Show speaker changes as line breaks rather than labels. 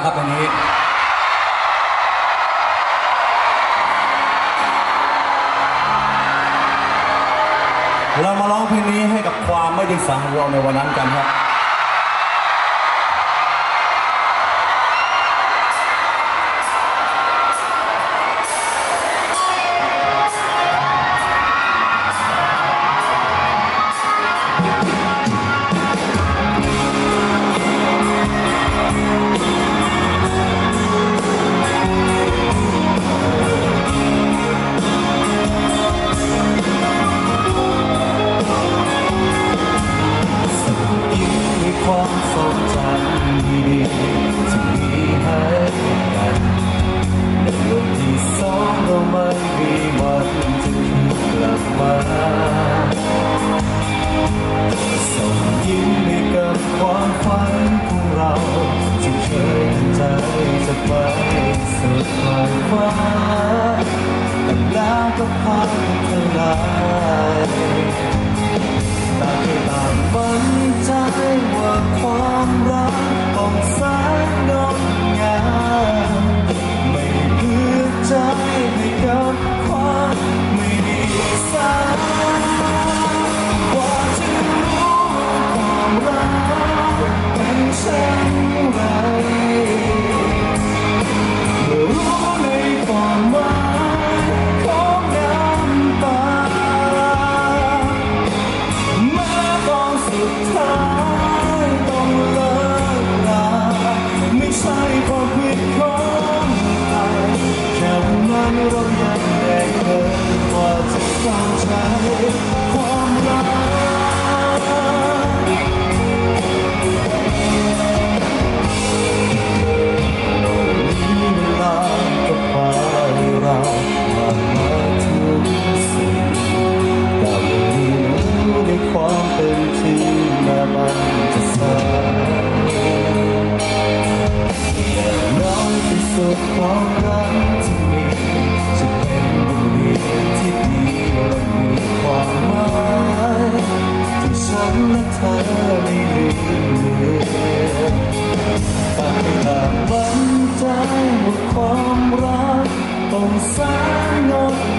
ครับวันนี้เรามาร้องเพลงนี้ให้กับความไม่ได้ฟังของเราในวันนั้นกันครับความทรงจำดีๆที่มีให้กันในวันที่สองเราไม่มีวันจะคืนกลับมาส่งยิ้มให้กับความฝันของเราที่เคยตั้งใจจะไปสุดปลายฟ้าแต่แล้วก็พังทลายต่างต่างฝันใจว่าความรักต้องสายงดงามไม่เพื่อใจให้กับความไม่ดีสักกว่าจะรู้ความรักเป็นเช่นไรเมื่อรู้ในความหมายของน้ำตาสุดท้ายต้องเลิกลาไม่ใช่ความผิดของใครแค่วันเรายังได้เกินกว่าจะเข้าใจความรักเวลาก็พาเรามาถึงสิ่งแต่ไม่รู้ในความเป็นจริงมันจะสายอย่างน้อยที่สุดความรักที่มีจะเป็นบทเรียนที่ดีและมีความหมายที่ฉันและเธอไม่ลืมเลือนแต่ต่างมั่นใจว่าความรักต้องแสนงด